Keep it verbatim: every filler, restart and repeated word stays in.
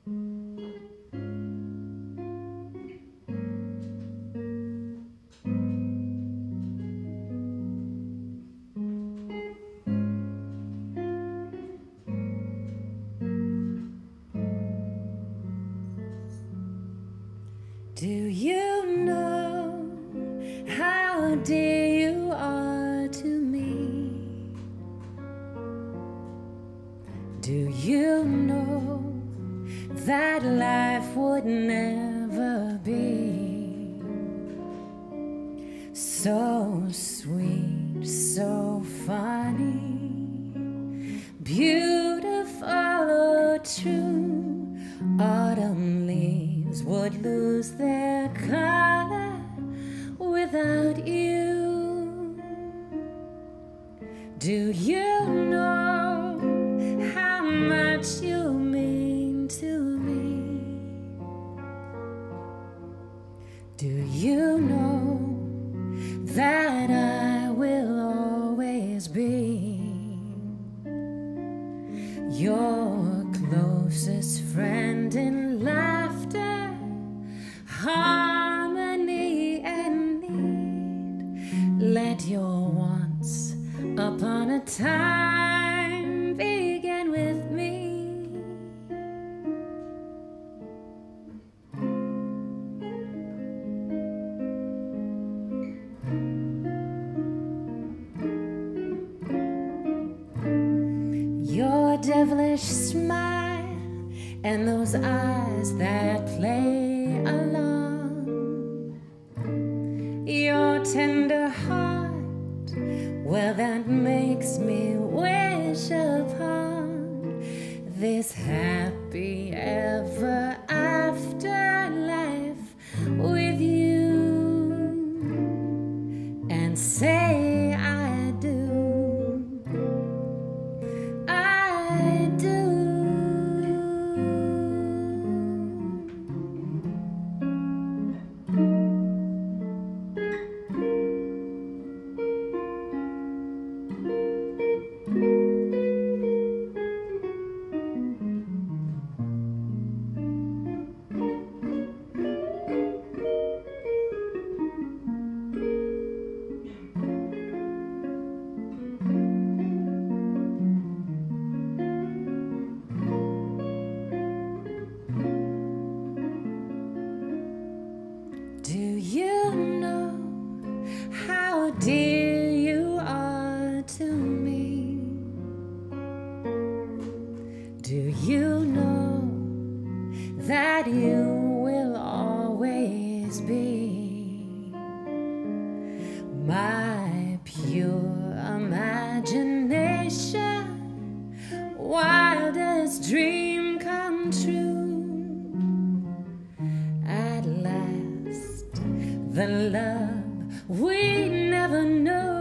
Do you know how dear you are to me? Do you know that life would never be so sweet, so funny, beautiful or true? Autumn leaves would lose their color without you. Do you know how much you mean to me? Do you know that I will always be your closest friend in laughter, harmony and need? Let your once upon a time begin with me. Your devilish smile and those eyes that play along, your tender heart, well, that makes me wish upon this happy ever after life with you, and say I do. I do. Do you know how dear you are to me? Do you know that you will always be my pure imagination, wildest dream come true? At last, the love we never knew